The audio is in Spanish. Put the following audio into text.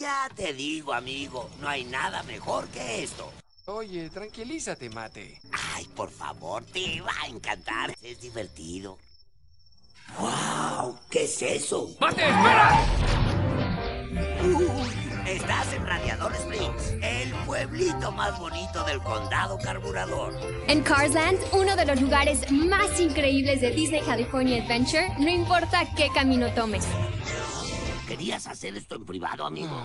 Ya te digo, amigo, no hay nada mejor que esto. Oye, tranquilízate, Mate. Ay, por favor, te va a encantar. Es divertido. ¡Wow! ¿Qué es eso? ¡Mate, espera! Estás en Radiador Springs, el pueblito más bonito del condado carburador. En Cars Land, uno de los lugares más increíbles de Disney California Adventure, no importa qué camino tomes. ¿Querías hacer esto en privado, amigo?